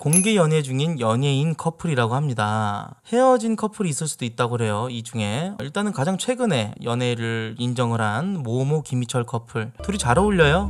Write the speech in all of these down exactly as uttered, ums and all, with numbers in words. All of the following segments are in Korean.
공개 연애 중인 연예인 커플이라고 합니다. 헤어진 커플이 있을 수도 있다고 그래요. 이 중에 일단은 가장 최근에 연애를 인정을 한 모모 김희철 커플, 둘이 잘 어울려요.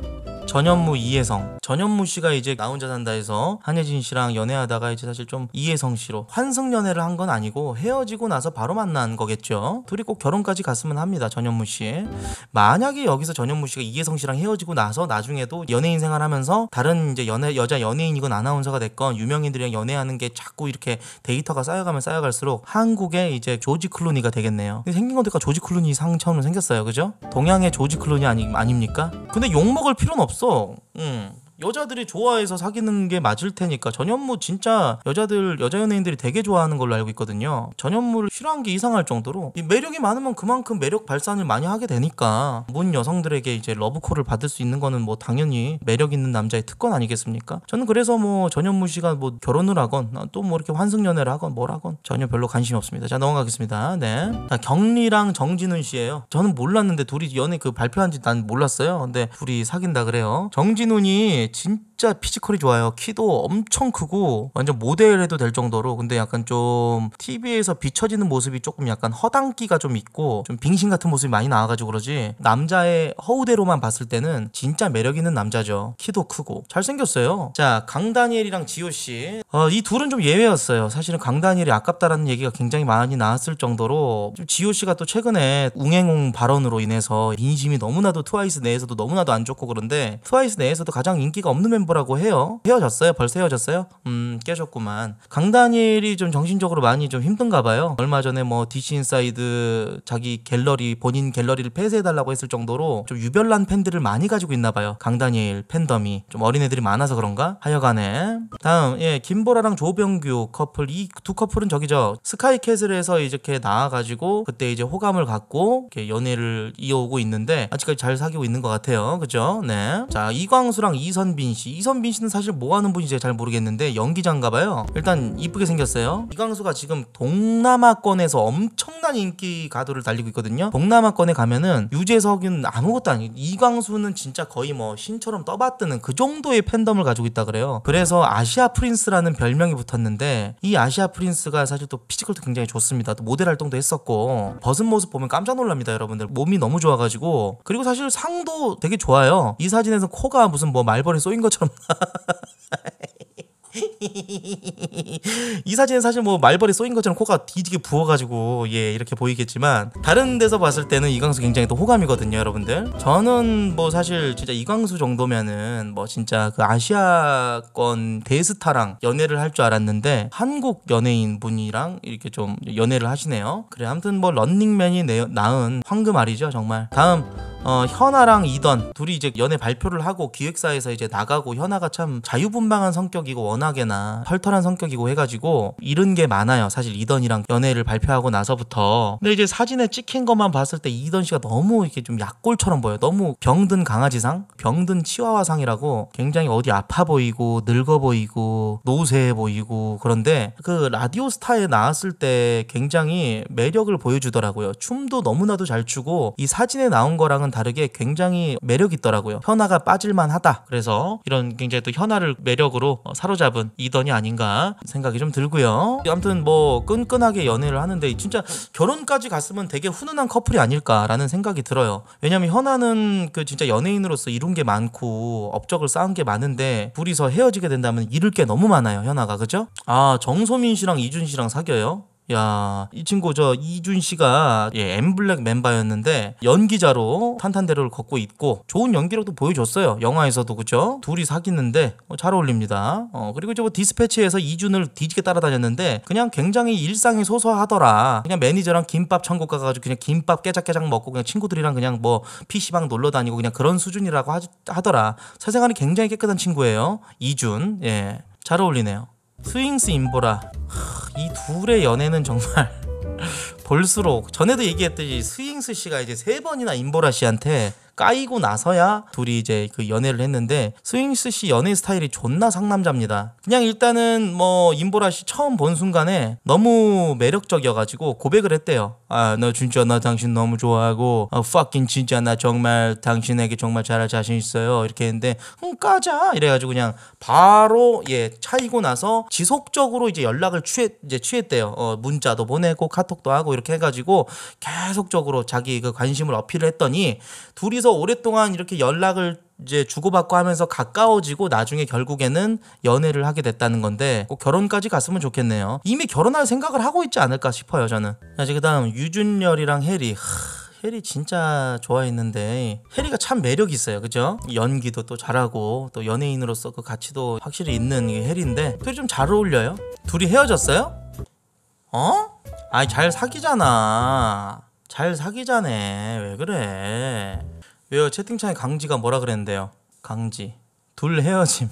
전현무 이혜성, 전현무 씨가 이제 나 혼자 산다에서 한혜진 씨랑 연애하다가 이제 사실 좀 이혜성 씨로 환승 연애를 한 건 아니고 헤어지고 나서 바로 만난 거겠죠. 둘이 꼭 결혼까지 갔으면 합니다. 전현무 씨. 만약에 여기서 전현무 씨가 이혜성 씨랑 헤어지고 나서 나중에도 연예인 생활하면서 다른 이제 연애 여자 연예인이건 아나운서가 됐건 유명인들이랑 연애하는 게 자꾸 이렇게 데이터가 쌓여가면 쌓여갈수록 한국의 이제 조지 클루니가 되겠네요. 생긴 것도 조지 클루니 상처럼 생겼어요, 그죠? 동양의 조지 클루니 아니 아닙니까? 근데 욕 먹을 필요는 없어. 응. 여자들이 좋아해서 사귀는 게 맞을 테니까. 전현무 진짜 여자들 여자 연예인들이 되게 좋아하는 걸로 알고 있거든요. 전현무를 싫어하는 게 이상할 정도로 이 매력이 많으면 그만큼 매력 발산을 많이 하게 되니까 문 여성들에게 이제 러브콜을 받을 수 있는 거는 뭐 당연히 매력 있는 남자의 특권 아니겠습니까? 저는 그래서 뭐 전현무 씨가 뭐 결혼을 하건 또 뭐 이렇게 환승 연애를 하건 뭘 하건 전혀 별로 관심이 없습니다. 자, 넘어가겠습니다. 네. 자, 경리랑 정진훈 씨예요. 저는 몰랐는데 둘이 연애 그 발표한지 난 몰랐어요. 근데 둘이 사귄다 그래요. 정진훈이 진짜 피지컬이 좋아요. 키도 엄청 크고 완전 모델 해도 될 정도로. 근데 약간 좀 티비에서 비춰지는 모습이 조금 약간 허당기가 좀 있고 좀 빙신 같은 모습이 많이 나와가지고 그러지, 남자의 허우대로만 봤을 때는 진짜 매력 있는 남자죠. 키도 크고 잘생겼어요. 자, 강다니엘이랑 지효씨, 어, 이 둘은 좀 예외였어요. 사실은 강다니엘이 아깝다라는 얘기가 굉장히 많이 나왔을 정도로 좀 지효씨가 또 최근에 웅행웅 발언으로 인해서 민심이 너무나도 트와이스 내에서도 너무나도 안 좋고 그런데 트와이스 내에서도 가장 인기가 없는 멤버라고 해요. 헤어졌어요? 벌써 헤어졌어요? 음, 깨졌구만. 강다니엘이 좀 정신적으로 많이 좀 힘든가 봐요. 얼마 전에 뭐 디씨 인사이드 자기 갤러리, 본인 갤러리를 폐쇄해달라고 했을 정도로 좀 유별난 팬들을 많이 가지고 있나 봐요. 강다니엘 팬덤이 좀 어린애들이 많아서 그런가? 하여간에 다음, 예, 김보라랑 조병규 커플. 이 두 커플은 저기죠, 스카이캐슬에서 이렇게 나와가지고 그때 이제 호감을 갖고 이렇게 연애를 이어오고 있는데 아직까지 잘 사귀고 있는 것 같아요. 그죠? 네. 자, 이광수랑 이선빈 씨. 이선빈 씨는 사실 뭐 하는 분인지 잘 모르겠는데 연기자인가 봐요. 일단 이쁘게 생겼어요. 이광수가 지금 동남아권에서 엄청난 인기 가도를 달리고 있거든요. 동남아권에 가면은 유재석은 아무것도 아니고 이광수는 진짜 거의 뭐 신처럼 떠받드는 그 정도의 팬덤을 가지고 있다 그래요. 그래서 아시아 프린스라는 별명이 붙었는데 이 아시아 프린스가 사실 또 피지컬도 굉장히 좋습니다. 또 모델 활동도 했었고 벗은 모습 보면 깜짝 놀랍니다, 여러분들. 몸이 너무 좋아가지고. 그리고 사실 상도 되게 좋아요. 이 사진에서 코가 무슨 뭐 말벌이 쏘인 것처럼 이 사진은 사실 뭐 말벌이 쏘인 것처럼 코가 뒤지게 부어가지고 예 이렇게 보이겠지만 다른 데서 봤을 때는 이광수 굉장히 또 호감이거든요, 여러분들. 저는 뭐 사실 진짜 이광수 정도면은 뭐 진짜 그 아시아권 대스타랑 연애를 할 줄 알았는데 한국 연예인 분이랑 이렇게 좀 연애를 하시네요. 그래, 아무튼 뭐 런닝맨이 낳은 황금알이죠, 정말. 다음, 어, 현아랑 이던 둘이 이제 연애 발표를 하고 기획사에서 이제 나가고, 현아가 참 자유분방한 성격이고 워낙에나 털털한 성격이고 해가지고 잃은 게 많아요, 사실 이던이랑 연애를 발표하고 나서부터. 근데 이제 사진에 찍힌 것만 봤을 때 이던 씨가 너무 이렇게 좀 약골처럼 보여요. 너무 병든 강아지상, 병든 치와와상이라고 굉장히 어디 아파 보이고 늙어 보이고 노쇠해 보이고. 그런데 그 라디오스타에 나왔을 때 굉장히 매력을 보여주더라고요. 춤도 너무나도 잘 추고 이 사진에 나온 거랑은 다르게 굉장히 매력 있더라고요. 현아가 빠질만 하다. 그래서 이런 굉장히 또 현아를 매력으로 사로잡은 이던이 아닌가 생각이 좀 들고요. 아무튼 뭐 끈끈하게 연애를 하는데 진짜 결혼까지 갔으면 되게 훈훈한 커플이 아닐까라는 생각이 들어요. 왜냐면 현아는 그 진짜 연예인으로서 이룬 게 많고 업적을 쌓은 게 많은데 둘이서 헤어지게 된다면 잃을 게 너무 많아요, 현아가. 그죠? 아, 정소민 씨랑 이준 씨랑 사겨요? 야, 이 친구 저 이준 씨가 예, 엠블랙 멤버였는데 연기자로 탄탄대로를 걷고 있고 좋은 연기력도 보여줬어요, 영화에서도. 그죠? 둘이 사귀는데 어, 잘 어울립니다. 어, 그리고 저 뭐 디스패치에서 이준을 뒤지게 따라다녔는데 그냥 굉장히 일상이 소소하더라. 그냥 매니저랑 김밥 천국 가가지고 그냥 김밥 깨작깨작 먹고 그냥 친구들이랑 그냥 뭐 피시방 놀러 다니고 그냥 그런 수준이라고 하, 하더라. 사생활이 굉장히 깨끗한 친구예요, 이준. 예, 잘 어울리네요. 스윙스 임보라, 이 둘의 연애는 정말 볼수록 전에도 얘기했듯이 스윙스 씨가 이제 세 번이나 임보라 씨한테 까이고 나서야 둘이 이제 그 연애를 했는데 스윙스 씨 연애 스타일이 존나 상남자입니다. 그냥 일단은 뭐 임보라 씨 처음 본 순간에 너무 매력적이어가지고 고백을 했대요. 아, 나 진짜 나 당신 너무 좋아하고 아, fucking 진짜 나 정말 당신에게 정말 잘할 자신 있어요. 이렇게 했는데 응 까자 이래가지고 그냥 바로 예 차이고 나서 지속적으로 이제 연락을 취해 이제 취했대요. 어, 문자도 보내고 카톡도 하고 이렇게 해가지고 계속적으로 자기 그 관심을 어필을 했더니 둘이서 오랫동안 이렇게 연락을 이제 주고받고 하면서 가까워지고 나중에 결국에는 연애를 하게 됐다는 건데 꼭 결혼까지 갔으면 좋겠네요. 이미 결혼할 생각을 하고 있지 않을까 싶어요 저는. 자, 이제 그다음 유준열이랑 해리. 하, 해리 진짜 좋아했는데 해리가 참 매력이 있어요. 그죠? 연기도 또 잘하고 또 연예인으로서 그 가치도 확실히 있는 게 해리인데 둘이 좀 잘 어울려요. 둘이 헤어졌어요? 어? 아이 잘 사귀잖아. 잘 사귀자네. 왜 그래? 왜요? 채팅창에 강지가 뭐라 그랬는데요? 강지 둘 헤어짐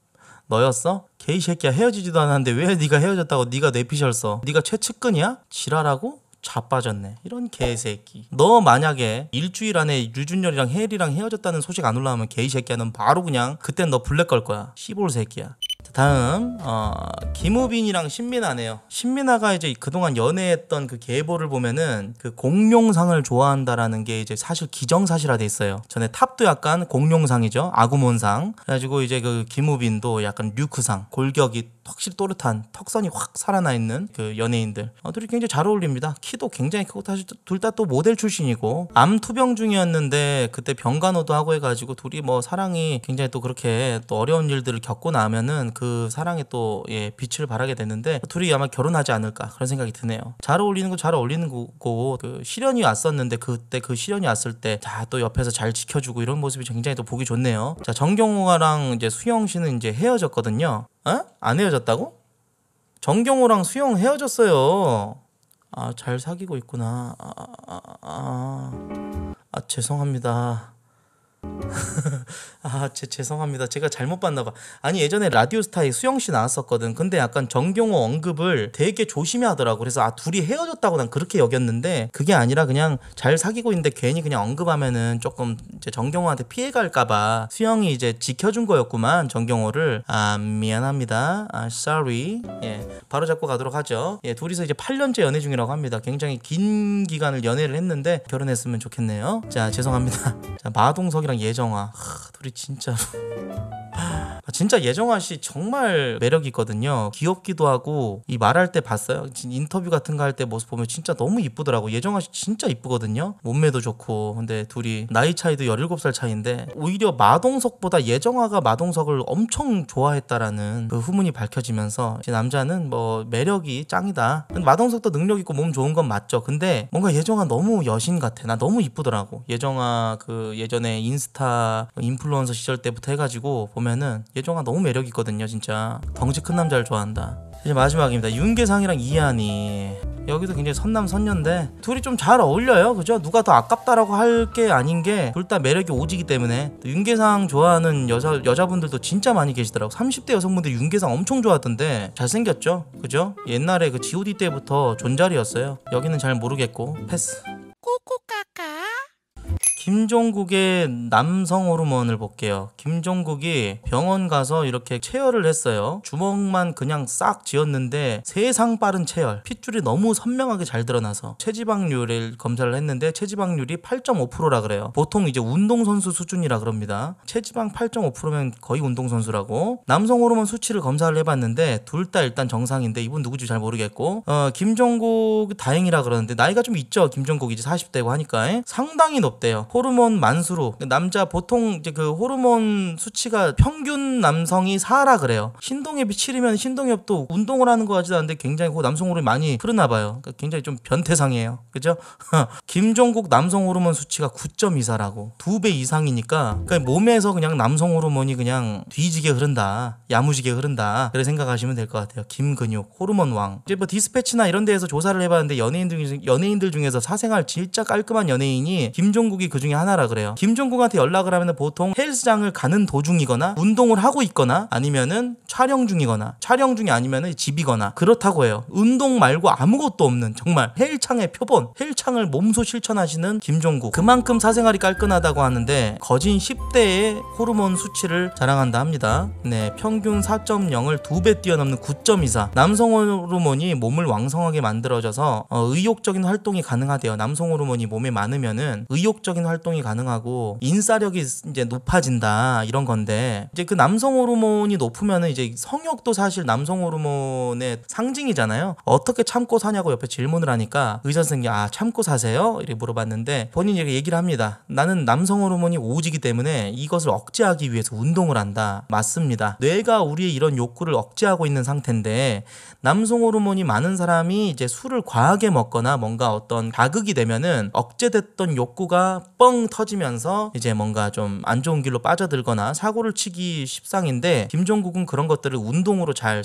너였어? 개이 새끼야 헤어지지도 않았는데 왜 네가 헤어졌다고 네가 뇌피셜 써? 네가 최측근이야? 지랄하고? 자빠졌네 이런 개새끼. 너 만약에 일주일 안에 류준열이랑 혜리랑 헤어졌다는 소식 안 올라오면 개이 새끼야 넌 바로 그냥 그땐 너 블랙 걸 거야. 시볼 새끼야. 다음 어, 김우빈이랑 신민아네요. 신민아가 이제 그동안 연애했던 그 계보를 보면은 그 공룡상을 좋아한다라는 게 이제 사실 기정사실화돼 있어요. 전에 탑도 약간 공룡상이죠. 아구몬상. 그래가지고 이제 그 김우빈도 약간 류크상, 골격이 확실히 또렷한 턱선이 확 살아나 있는 그 연예인들. 어, 둘이 굉장히 잘 어울립니다. 키도 굉장히 크고 사실 둘 다 또 모델 출신이고 암 투병 중이었는데 그때 병간호도 하고 해가지고 둘이 뭐 사랑이 굉장히 또 그렇게 또 어려운 일들을 겪고 나면은 그 사랑에 또 예, 빛을 발하게 됐는데 둘이 아마 결혼하지 않을까 그런 생각이 드네요. 잘 어울리는 거 잘 어울리는 거고 그 시련이 왔었는데 그때 그 시련이 왔을 때 다 또 옆에서 잘 지켜주고 이런 모습이 굉장히 또 보기 좋네요. 자 정경호랑 이제 수영 씨는 이제 헤어졌거든요. 어? 안 헤어졌다고? 정경호랑 수영 헤어졌어요. 아, 잘 사귀고 있구나. 아, 아, 아, 아 죄송합니다. 아, 제, 죄송합니다. 제가 잘못 봤나봐. 아니 예전에 라디오스타에 수영씨 나왔었거든. 근데 약간 정경호 언급을 되게 조심히 하더라고. 그래서 아 둘이 헤어졌다고 난 그렇게 여겼는데 그게 아니라 그냥 잘 사귀고 있는데 괜히 그냥 언급하면은 조금 이제 정경호한테 피해갈까봐 수영이 이제 지켜준 거였구만. 정경호를. 아 미안합니다. 아 sorry. 예 바로 잡고 가도록 하죠. 예 둘이서 이제 팔 년째 연애 중이라고 합니다. 굉장히 긴 기간을 연애를 했는데 결혼했으면 좋겠네요. 자 죄송합니다. 자 마동석이랑 예정아 하, 둘이 진짜로 진짜 예정아 씨 정말 매력 있거든요. 귀엽기도 하고 이 말할 때 봤어요. 인터뷰 같은 거 할 때 모습 보면 진짜 너무 이쁘더라고. 예정아 씨 진짜 이쁘거든요. 몸매도 좋고. 근데 둘이 나이 차이도 열일곱 살 차이인데 오히려 마동석보다 예정아가 마동석을 엄청 좋아했다라는 그 후문이 밝혀지면서 이 남자는 뭐 매력이 짱이다. 근데 마동석도 능력 있고 몸 좋은 건 맞죠. 근데 뭔가 예정아 너무 여신 같아. 나 너무 이쁘더라고. 예정아 그 예전에 인스타 인플루언서 시절 때부터 해가지고 보면은 예정아 너무 매력 있거든요. 진짜 덩치 큰 남자를 좋아한다. 이제 마지막입니다. 윤계상이랑 이한이. 여기도 굉장히 선남선녀인데 둘이 좀 잘 어울려요. 그죠? 누가 더 아깝다라고 할 게 아닌 게 둘 다 매력이 오지기 때문에. 또 윤계상 좋아하는 여자, 여자분들도 진짜 많이 계시더라고. 삼십 대 여성분들이 윤계상 엄청 좋아하던데 잘생겼죠? 그죠? 옛날에 그 지오디 때부터 존잘이었어요. 여기는 잘 모르겠고 패스. 꼬꼬까까. 김종국의 남성 호르몬을 볼게요. 김종국이 병원 가서 이렇게 체열을 했어요. 주먹만 그냥 싹 쥐었는데 세상 빠른 체열. 핏줄이 너무 선명하게 잘 드러나서 체지방률을 검사를 했는데 체지방률이 팔 점 오 퍼센트라 그래요. 보통 이제 운동선수 수준이라 그럽니다. 체지방 팔 점 오 퍼센트면 거의 운동선수라고. 남성 호르몬 수치를 검사를 해봤는데 둘 다 일단 정상인데 이분 누구지 잘 모르겠고 어, 김종국 다행이라 그러는데 나이가 좀 있죠. 김종국 이제 사십 대고 하니까 상당히 높대요. 호르몬 만수로. 남자 보통 이제 그 호르몬 수치가 평균 남성이 사라 그래요. 신동엽이 칠이면 신동엽도 운동을 하는 것 같지도 않은데 굉장히 그 남성 호르몬이 많이 흐르나 봐요. 그러니까 굉장히 좀 변태상이에요. 그죠? 김종국 남성 호르몬 수치가 구 점 이사라고. 두 배 이상이니까 그러니까 몸에서 그냥 남성 호르몬이 그냥 뒤지게 흐른다. 야무지게 흐른다. 그래 생각하시면 될 것 같아요. 김근육 호르몬 왕. 이제 뭐 디스패치나 이런 데에서 조사를 해봤는데 연예인들, 연예인들 중에서 사생활 진짜 깔끔한 연예인이 김종국이 그 중에 하나라 그래요. 김종국한테 연락을 하면 보통 헬스장을 가는 도중이거나 운동을 하고 있거나 아니면은 촬영 중이거나 촬영 중이 아니면은 집이거나 그렇다고 해요. 운동 말고 아무것도 없는 정말 헬창의 표본, 헬창을 몸소 실천하시는 김종국. 그만큼 사생활이 깔끔하다고 하는데 거진 십 대의 호르몬 수치를 자랑한다 합니다. 네, 평균 사 점 영을 두 배 뛰어넘는 구 점 이사. 남성 호르몬이 몸을 왕성하게 만들어져서 어, 의욕적인 활동이 가능하대요. 남성 호르몬이 몸에 많으면은 의욕적인 활동이 가능하고 인싸력이 이제 높아진다 이런 건데, 이제 그 남성 호르몬이 높으면은 이제 성욕도 사실 남성 호르몬의 상징이잖아요. 어떻게 참고 사냐고 옆에 질문을 하니까 의사 선생님이 아 참고 사세요? 이렇게 물어봤는데 본인이 이렇게 얘기를 합니다. 나는 남성 호르몬이 오지기 때문에 이것을 억제하기 위해서 운동을 한다. 맞습니다. 뇌가 우리의 이런 욕구를 억제하고 있는 상태인데, 남성 호르몬이 많은 사람이 이제 술을 과하게 먹거나 뭔가 어떤 자극이 되면은 억제됐던 욕구가 뻥 터지면서 이제 뭔가 좀 안 좋은 길로 빠져들거나 사고를 치기 십상인데, 김종국은 그런 것들을 운동으로 잘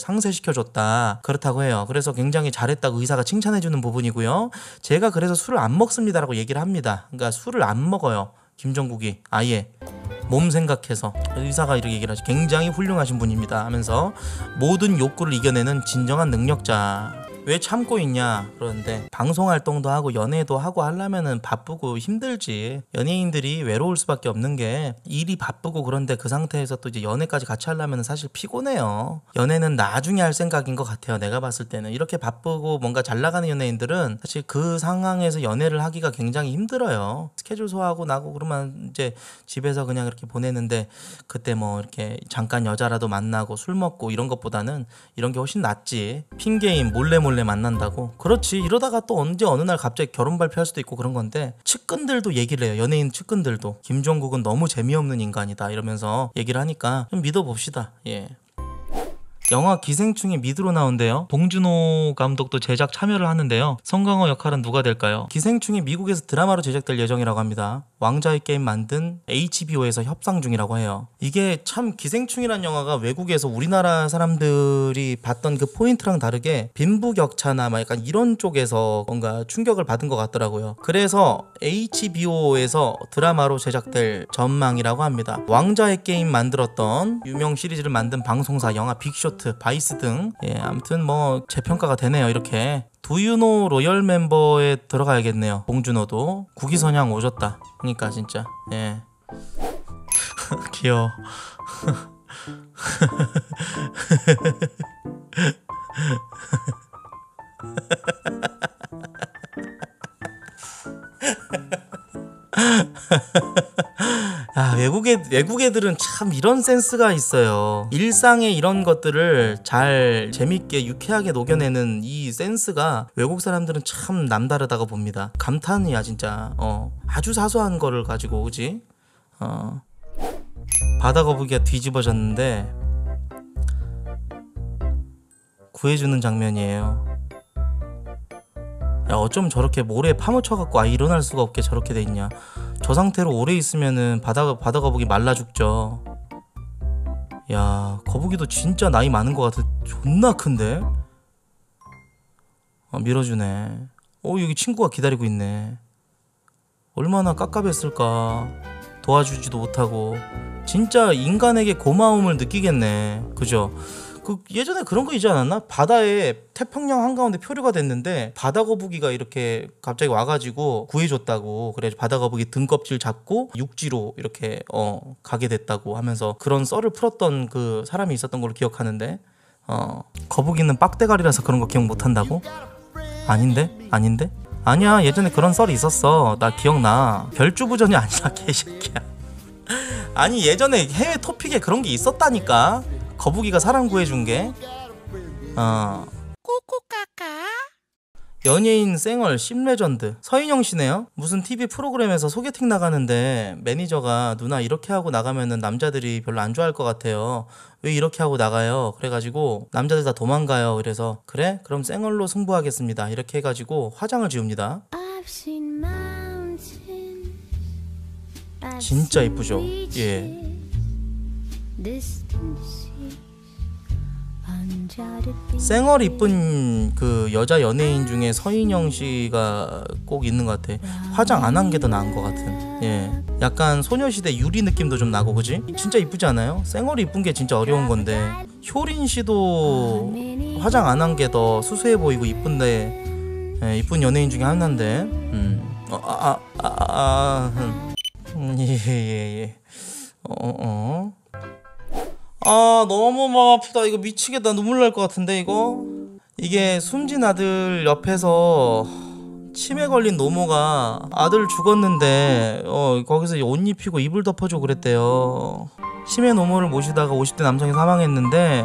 상쇄시켜줬다 그렇다고 해요. 그래서 굉장히 잘했다고 의사가 칭찬해주는 부분이고요. 제가 그래서 술을 안 먹습니다라고 얘기를 합니다. 그러니까 술을 안 먹어요, 김종국이. 아예 몸 생각해서. 의사가 이렇게 얘기를 하죠. 굉장히 훌륭하신 분입니다 하면서 모든 욕구를 이겨내는 진정한 능력자. 왜 참고 있냐 그러는데, 방송활동도 하고 연애도 하고 하려면은 바쁘고 힘들지. 연예인들이 외로울 수밖에 없는 게 일이 바쁘고 그런데 그 상태에서 또 이제 연애까지 같이 하려면 사실 피곤해요. 연애는 나중에 할 생각인 것 같아요. 내가 봤을 때는 이렇게 바쁘고 뭔가 잘 나가는 연예인들은 사실 그 상황에서 연애를 하기가 굉장히 힘들어요. 스케줄 소화하고 나고 그러면 이제 집에서 그냥 이렇게 보내는데, 그때 뭐 이렇게 잠깐 여자라도 만나고 술 먹고 이런 것보다는 이런 게 훨씬 낫지. 핑계임 몰래 몰래 만난다고. 그렇지. 이러다가 또 언제 어느 날 갑자기 결혼 발표할 수도 있고 그런 건데, 측근들도 얘기를 해요. 연예인 측근들도 김종국은 너무 재미없는 인간이다 이러면서 얘기를 하니까 좀 믿어봅시다. 예. 영화 기생충이 미드로 나온대요. 봉준호 감독도 제작 참여를 하는데요. 송강호 역할은 누가 될까요? 기생충이 미국에서 드라마로 제작될 예정이라고 합니다. 왕좌의 게임 만든 에이치비오에서 협상 중이라고 해요. 이게 참 기생충이란 영화가 외국에서 우리나라 사람들이 봤던 그 포인트랑 다르게 빈부격차나 막 약간 이런 쪽에서 뭔가 충격을 받은 것 같더라고요. 그래서 에이치비오에서 드라마로 제작될 전망이라고 합니다. 왕좌의 게임 만들었던 유명 시리즈를 만든 방송사, 영화 빅쇼트, 바이스 등, 예, 아무튼 뭐 재평가가 되네요. 이렇게 두유노 로열 멤버에 들어가야겠네요. 봉준호도 국위선양 오졌다. 그러니까 진짜 예. 귀여워. 아, 외국애, 외국 애들은 참 이런 센스가 있어요. 일상의 이런 것들을 잘 재밌게 유쾌하게 녹여내는 이 센스가 외국 사람들은 참 남다르다고 봅니다. 감탄이야 진짜. 어, 아주 사소한 거를 가지고 그지? 어, 바다 거북이가 뒤집어졌는데 구해주는 장면이에요. 야, 어쩜 저렇게 모래에 파묻혀갖고 아 일어날 수가 없게 저렇게 돼 있냐. 저 상태로 오래 있으면은 바다, 바다 거북이 말라 죽죠. 야, 거북이도 진짜 나이 많은 것 같아. 존나 큰데? 어, 밀어주네. 어, 여기 친구가 기다리고 있네. 얼마나 깝깝했을까. 도와주지도 못하고. 진짜 인간에게 고마움을 느끼겠네. 그죠? 그 예전에 그런 거 있지 않았나? 바다에 태평양 한가운데 표류가 됐는데 바다 거북이가 이렇게 갑자기 와가지고 구해줬다고. 그래 바다 거북이 등껍질 잡고 육지로 이렇게 어 가게 됐다고 하면서 그런 썰을 풀었던 그 사람이 있었던 걸로 기억하는데, 어 거북이는 빡대가리라서 그런 거 기억 못한다고? 아닌데? 아닌데? 아니야, 예전에 그런 썰이 있었어. 나 기억나. 별주부전이 아니라 개새끼야. 아니 예전에 해외 토픽에 그런 게 있었다니까. 거북이가 사람 구해준 게. 어. 꼬꼬까까. 연예인 쌩얼 씹레전드 서인영 씨네요. 무슨 티비 프로그램에서 소개팅 나가는데 매니저가 누나 이렇게 하고 나가면은 남자들이 별로 안 좋아할 것 같아요. 왜 이렇게 하고 나가요? 그래가지고 남자들 다 도망가요. 그래서 그래? 그럼 쌩얼로 승부하겠습니다. 이렇게 해가지고 화장을 지웁니다. 진짜 이쁘죠? 예. 쌩얼 이쁜 그 여자 연예인 중에 서인영 씨가 꼭 있는 것 같아. 화장 안 한 게 더 나은 것 같은. 예, 약간 소녀시대 유리 느낌도 좀 나고, 그지? 진짜 이쁘지 않아요? 쌩얼이 이쁜 게 진짜 어려운 건데. 효린 씨도 화장 안 한 게 더 수수해 보이고 이쁜데, 예, 이쁜 연예인 중에 하나인데. 음, 어, 아, 아, 아, 아, 음, 음, 예, 예, 예. 어, 어. 아, 너무 마음 아프다. 이거 미치겠다. 눈물 날 것 같은데 이거. 이게 숨진 아들 옆에서 치매 걸린 노모가 아들 죽었는데 어 거기서 옷 입히고 이불 덮어주고 그랬대요. 치매 노모를 모시다가 오십 대 남성이 사망했는데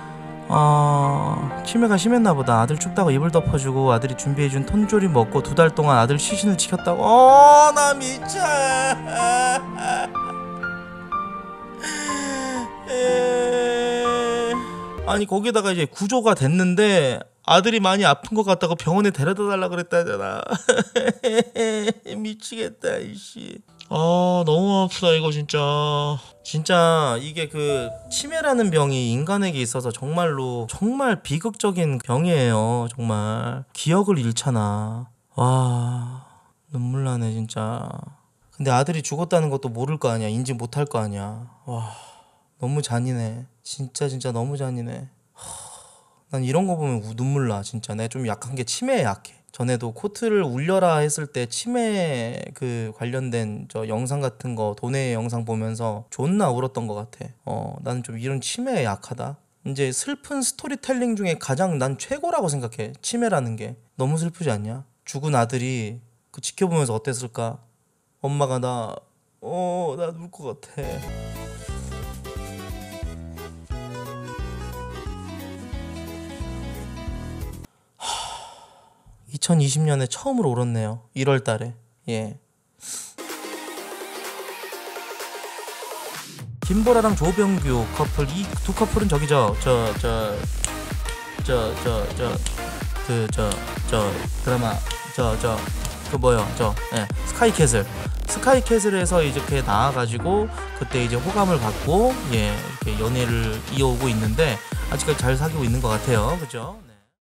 어... 치매가 심했나 보다. 아들 춥다고 이불 덮어주고 아들이 준비해준 톤조림 먹고 두 달 동안 아들 시신을 지켰다고. 어, 나 미쳐. 아니 거기다가 이제 구조가 됐는데 아들이 많이 아픈 것 같다고 병원에 데려다 달라 그랬다잖아. 미치겠다 이씨. 아, 너무 아프다 이거 진짜. 진짜 이게 그 치매라는 병이 인간에게 있어서 정말로 정말 비극적인 병이에요. 정말 기억을 잃잖아. 와, 눈물 나네 진짜. 근데 아들이 죽었다는 것도 모를 거 아니야. 인지 못할 거 아니야. 와, 너무 잔인해. 진짜 진짜 너무 잔인해. 난 이런 거 보면 우- 눈물 나 진짜. 내가 좀 약한 게 치매에 약해. 전에도 코트를 울려라 했을 때 치매 그 관련된 저 영상 같은 거 도내 영상 보면서 존나 울었던 것 같아. 어, 나는 좀 이런 치매에 약하다. 이제 슬픈 스토리텔링 중에 가장 난 최고라고 생각해. 치매라는 게 너무 슬프지 않냐? 죽은 아들이 그 지켜보면서 어땠을까? 엄마가 나 어, 나 울 것 같아. 이천이십 년에 처음으로 울었네요. 일월 달에. 예. 김보라랑 조병규 커플. 이 두 커플은 저기죠. 저 저 저 저 저 그 저 저 드라마 저 저 그 뭐요? 저 예. 스카이캐슬. 스카이캐슬에서 이렇게 나와가지고 그때 이제 호감을 받고 예 이렇게 연애를 이어오고 있는데 아직까지 잘 사귀고 있는 것 같아요. 그죠?